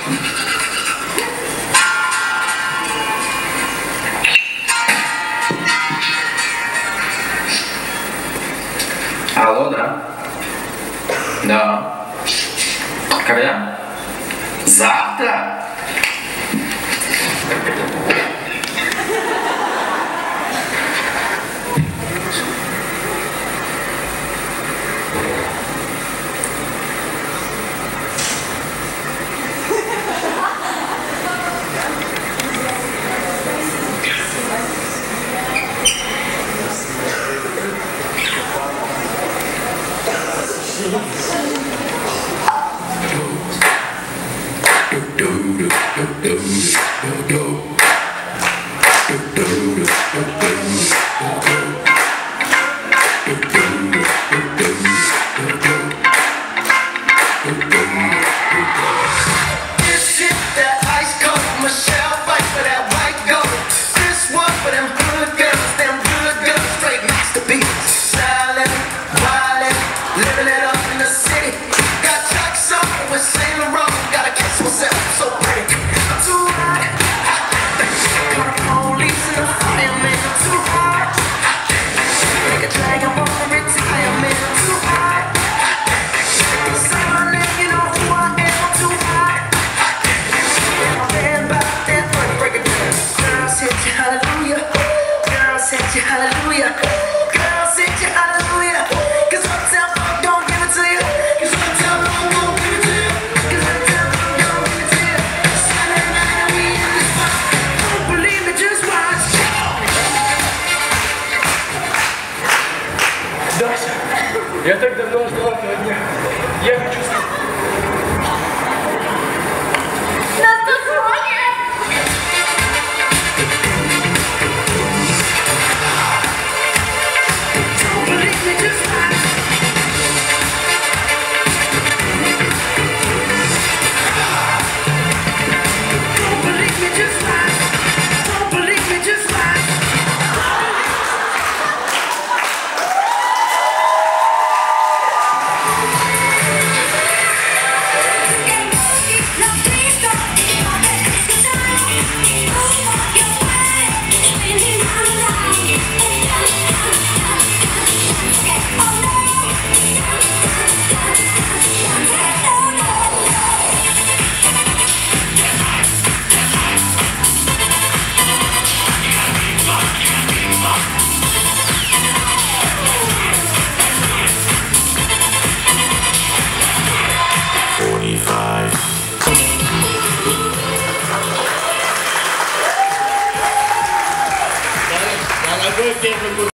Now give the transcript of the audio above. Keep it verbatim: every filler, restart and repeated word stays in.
Алло, да? Да. Когда? Завтра? Hallelujah, girl, sit your hallelujah. Cause Uptown Funk don't give it to you. Cause Uptown Funk don't give it to you. Cause Uptown Funk don't give it to you. Saturday night and we in this spot. Don't believe me, just watch. Дася, я так давно ждала этого дня. Я хочу... Дорогой первый